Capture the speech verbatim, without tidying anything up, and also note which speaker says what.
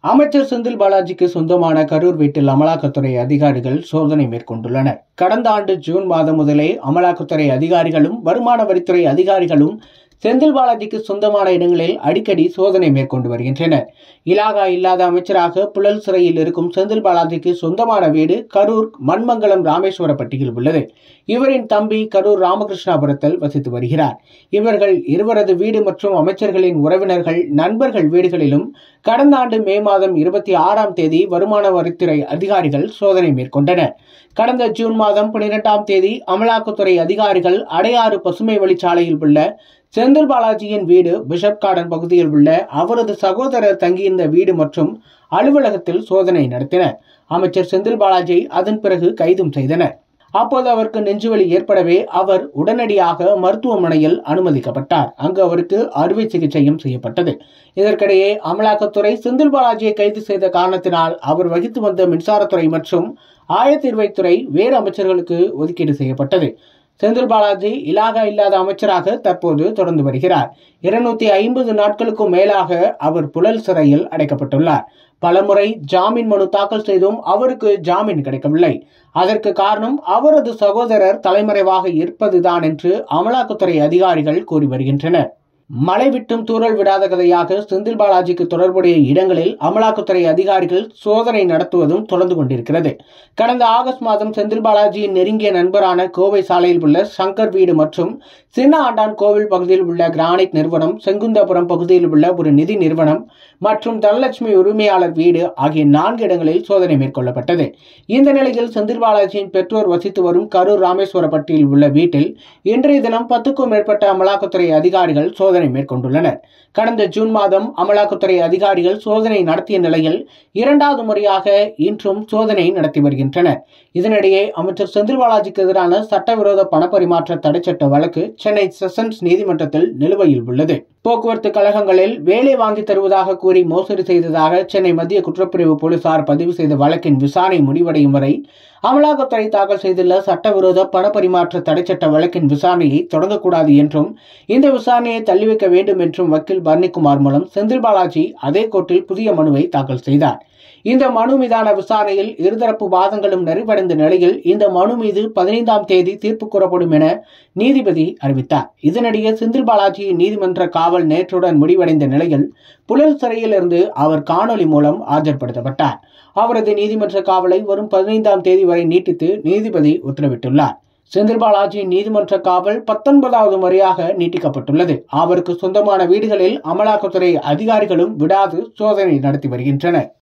Speaker 1: அமைச்சர் செந்தில் பாலாஜிக்கு சொந்தமான கரூர் வீட்டில் அமலாக்கத்துறை அதிகாரிகள் சோதனை மேற்கொண்டுள்ளனர். கடந்த ஆண்டு ஜூன் மாதம் முதலே அமலாக்கத்துறை அதிகாரிகளும் வருமான வரித்துறை அதிகாரிகளும் செந்தில் பாலாஜிக்கு சொந்தமான இடங்களில் அடிக்கடி சோதனை மேற்கொண்டு வருகின்றனர். இலாகா இல்லாத அமைச்சராக புழல் சிறையில் இருக்கும் செந்தில் பாலாஜிக்கு சொந்தமான வீடு கரூர் மண்மங்கலம் ராமேஸ்வரப்பட்டியில் உள்ளது. இவரின் தம்பி கரூர் ராமகிருஷ்ணாபுரத்தில் வசித்து வருகிறார். இவர்கள் இருவரது வீடு மற்றும் அமைச்சர்களின் உறவினர்கள் நண்பர்கள் வீடுகளிலும் கடந்த ஆண்டு மே மாதம் இருபத்தி ஆறாம் தேதி வருமான வரித்துறை அதிகாரிகள் சோதனை மேற்கொண்டனர். கடந்த ஜூன் மாதம் பனிரெண்டாம் தேதி அமலாக்கத்துறை அதிகாரிகள் அடையாறு பசுமை வழிச்சாலையில் உள்ள செந்தில் பாலாஜியின் வீடு, பிஷப் கார்டன் பகுதியில் உள்ள அவரது சகோதரர் தங்கியிருந்த வீடு மற்றும் அலுவலகத்தில் சோதனை நடத்தினர். அமைச்சர் செந்தில் பாலாஜி அதன் பிறகு கைதும் செய்தனர். அப்போது அவருக்கு நெஞ்சுவலி ஏற்படவே அவர் உடனடியாக மருத்துவமனையில் அனுமதிக்கப்பட்டார். அங்கு அவருக்கு அறுவை சிகிச்சையும் செய்யப்பட்டது. இதற்கிடையே அமலாக்கத்துறை செந்தில் பாலாஜியை கைது செய்த காரணத்தினால் அவர் வகித்து வந்த மின்சாரத்துறை மற்றும் ஆயத்தீர்வைத்துறை வேறு அமைச்சர்களுக்கு ஒதுக்கீடு செய்யப்பட்டது. செந்தில் பாலாஜி இலாகா இல்லாத அமைச்சராக தற்போது தொடர்ந்து வருகிறார். இருநூத்தி ஐம்பது நாட்களுக்கும் மேலாக அவர் புழல் சிறையில் அடைக்கப்பட்டுள்ளார். பலமுறை ஜாமீன் மனு தாக்கல் செய்தும் அவருக்கு ஜாமீன் கிடைக்கவில்லை. அதற்கு காரணம் அவரது சகோதரர் தலைமறைவாக இருப்பதுதான் என்று அமலாக்கத்துறை அதிகாரிகள் கூறி வருகின்றனர். மழை விட்டும் தூறல் விடாத கதையாக செந்தில் பாலாஜிக்கு தொடர்புடைய இடங்களில் அமலாக்கத்துறை அதிகாரிகள் சோதனை நடத்துவதும் தொடர்ந்து கொண்டிருக்கிறது. கடந்த ஆகஸ்ட் மாதம் செந்தில் பாலாஜியின் நெருங்கிய நண்பரான கோவை சாலையில் உள்ள சங்கர் வீடு மற்றும் சின்ன ஆண்டான் கோவில் பகுதியில் உள்ள கிரானைட் நிறுவனம், செங்குந்தபுரம் பகுதியில் உள்ள ஒரு நிதி நிறுவனம் மற்றும் தனலட்சுமி உரிமையாளர் வீடு ஆகிய நான்கு இடங்களில் சோதனை மேற்கொள்ளப்பட்டது. இந்த நிலையில் செந்தில் பாலாஜியின் பெற்றோர் வசித்து வரும் கரூர் ராமேஸ்வரப்பட்டியில் உள்ள வீட்டில் இன்றைய தினம் பத்துக்கும் மேற்பட்ட அமலாக்கத்துறை அதிகாரிகள் சோதனை மேற்கொண்டுள்ளனர். கடந்த ஜூன் மாதம் அமலாக்கத்துறை அதிகாரிகள் சோதனை நடத்திய நிலையில் இரண்டாவது முறையாக இன்றும் சோதனை நடத்தி வருகின்றனர். இதனிடையே அமைச்சர் செந்தில் பாலாஜிக்கு எதிரான சட்டவிரோத பணப்பரிமாற்ற தடைச்சட்ட வழக்கு சென்னை செஷன்ஸ் நீதிமன்றத்தில் நிலுவையில் உள்ளது. போக்குவரத்து கழகங்களில் வேலை வாங்கி தருவதாக கூறி மோசடி செய்ததாக சென்னை மத்திய குற்றப்பிரிவு போலீசார் பதிவு செய்த வழக்கின் விசாரணை முடிவடையும் வரை அமலாக்கத்துறை தாக்கல் செய்துள்ள சட்டவிரோத பணப்பரிமாற்ற தடைச்சட்ட வழக்கின் விசாரணையை தொடங்கக்கூடாது என்றும் இந்த விசாரணையை தள்ளி வைக்க வேண்டும் என்றும் வக்கீல் பர்னிக்குமார் மூலம் செந்தில் பாலாஜி அதே கோர்ட்டில் புதிய மனுவை தாக்கல் செய்தார். இந்த மனு மீதான விசாரணையில் இருதரப்பு வாதங்களும் நிறைவடைந்த நிலையில் இந்த மனு மீது பதினைந்தாம் தேதி தீர்ப்பு கூறப்படும் என நீதிபதி அறிவித்தார். இதனிடையே செந்தில் பாலாஜி நீதிமன்ற காவல் நேற்றுடன் முடிவடைந்த நிலையில் புழல் சிறையில் இருந்து அவர் காணொலி மூலம் ஆஜர்படுத்தப்பட்டார். அவரது நீதிமன்ற காவலை வரும் பதினைந்தாம் தேதி வரை நீட்டித்து நீதிபதி உத்தரவிட்டுள்ளார். செந்தில் பாலாஜி நீதிமன்ற காவல் பத்தொன்பதாவது முறையாக நீட்டிக்கப்பட்டுள்ளது. அவருக்கு சொந்தமான வீடுகளில் அமலாக்கத்துறை அதிகாரிகளும் விடாது சோதனை நடத்தி வருகின்றனர்.